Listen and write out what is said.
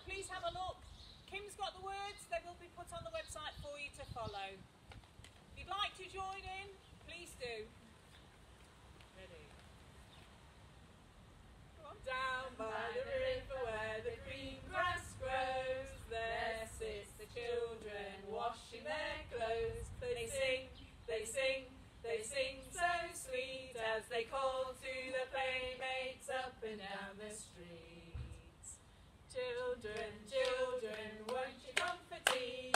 please have a look. Kim's got the words, they will be put on the website for you to follow. If you'd like to join in, please do. Ready? Go on. Down by the river where the green grass grows, there sits the children washing their clothes. They sing, they sing, they sing so sweet as they call to the playmates up and down the street. Children, children, won't you come for tea?